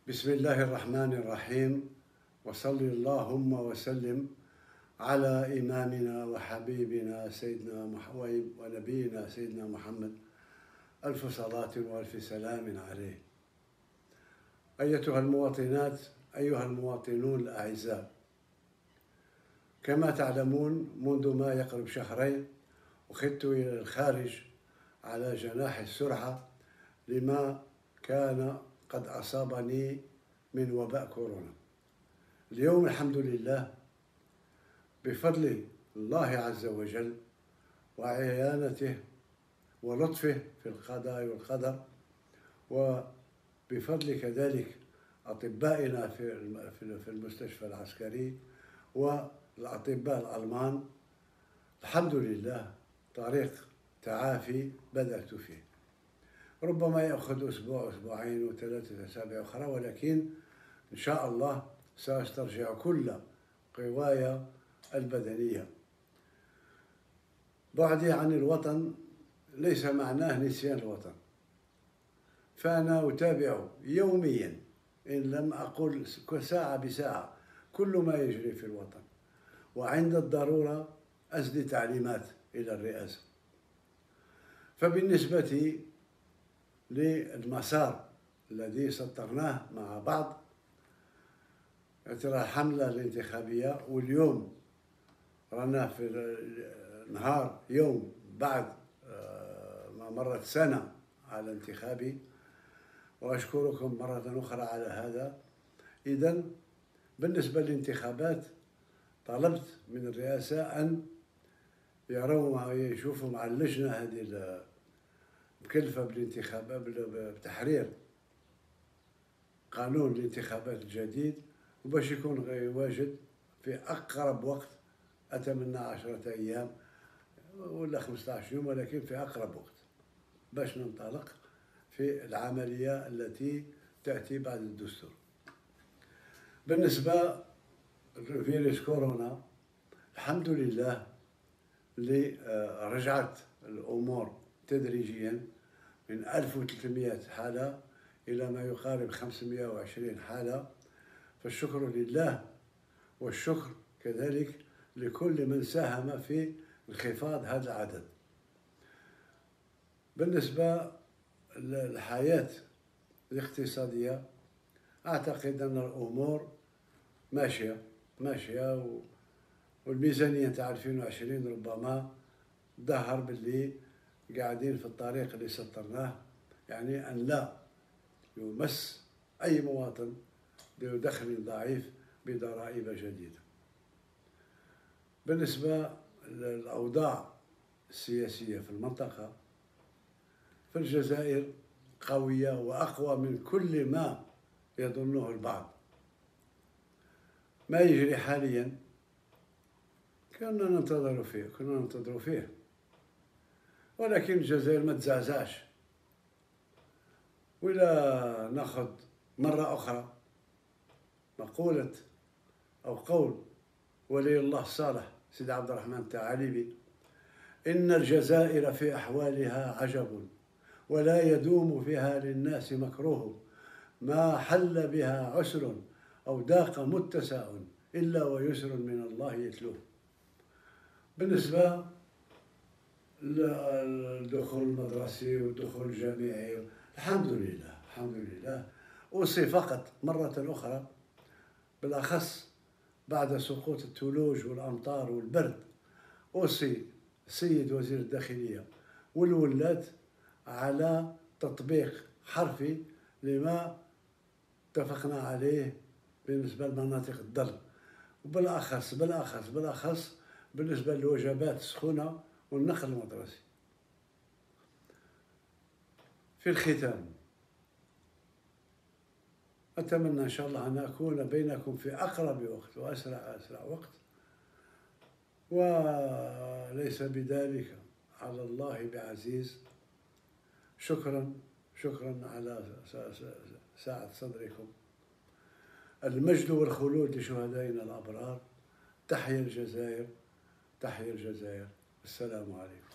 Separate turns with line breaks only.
بسم الله الرحمن الرحيم، وصل اللهم وسلم على إمامنا وحبيبنا سيدنا محمد ونبينا سيدنا محمد، ألف صلاة وألف سلام عليه. أيتها المواطنات، أيها المواطنون الأعزاء، كما تعلمون منذ ما يقرب شهرين أخذت إلى الخارج على جناح السرعة لما كان قد أصابني من وباء كورونا. اليوم الحمد لله بفضل الله عز وجل وعيانته ولطفه في القضاء والقدر، وبفضل كذلك أطبائنا في المستشفى العسكري والأطباء الألمان، الحمد لله طريق تعافي بدأت فيه. ربما يأخذ أسبوع أسبوعين وثلاثة أسابيع أخرى، ولكن إن شاء الله سأسترجع كل قواي البدنية. بعدي عن الوطن ليس معناه نسيان الوطن، فأنا أتابع يوميا إن لم أقل ساعة بساعة كل ما يجري في الوطن، وعند الضرورة أسدي تعليمات إلى الرئاسة. فبالنسبة للمسار الذي سطرناه مع بعض ترى الحملة الانتخابية، واليوم رانا في نهار يوم بعد ما مرت سنة على انتخابي، وأشكركم مرة أخرى على هذا. إذن بالنسبة للانتخابات طلبت من الرئاسة أن يشوفوا مع اللجنة هذه مكلفة بالانتخابات بتحرير قانون الانتخابات الجديد، وباش يكون واجد في أقرب وقت. أتمنى 10 أيام ولا 15 يوم، ولكن في أقرب وقت باش ننطلق في العملية التي تأتي بعد الدستور. بالنسبة لفيروس كورونا، الحمد لله اللي رجعت الأمور تدريجيا من 1300 حالة إلى ما يقارب 520 حالة، فالشكر لله، والشكر كذلك لكل من ساهم في انخفاض هذا العدد. بالنسبة للحياة الاقتصادية، أعتقد أن الأمور ماشية والميزانية تاع 2020 ربما ظهر باللي قاعدين في الطريق اللي سطرناه، يعني أن لا يمس أي مواطن ذو دخل ضعيف بضرائب جديدة. بالنسبة للأوضاع السياسية في المنطقة، فالجزائر قوية وأقوى من كل ما يظنه البعض. ما يجري حاليا كنا ننتظر فيه، ولكن الجزائر ما تزعزعش. ولا ناخذ مرة أخرى مقولة أو قول ولي الله الصالح سيدي عبد الرحمن الثعالبي: إن الجزائر في أحوالها عجب، ولا يدوم فيها للناس مكروه، ما حل بها عسر أو ضاق متسع إلا ويسر من الله يتلوه. بالنسبة للدخول المدرسي والدخول الجامعي، الحمد لله. أوصي فقط مرة أخرى، بالأخص بعد سقوط الثلوج والأمطار والبرد، أوصي السيد وزير الداخلية والولاة على تطبيق حرفي لما اتفقنا عليه بالنسبة لمناطق الضر، وبالأخص بالنسبة للوجبات السخونة والنقل المدرسي. في الختام، أتمنى إن شاء الله أن أكون بينكم في أقرب وقت وأسرع وقت، وليس بذلك على الله بعزيز. شكرا على سعة صدركم. المجد والخلود لشهدائنا الأبرار. تحيا الجزائر. السلام عليكم.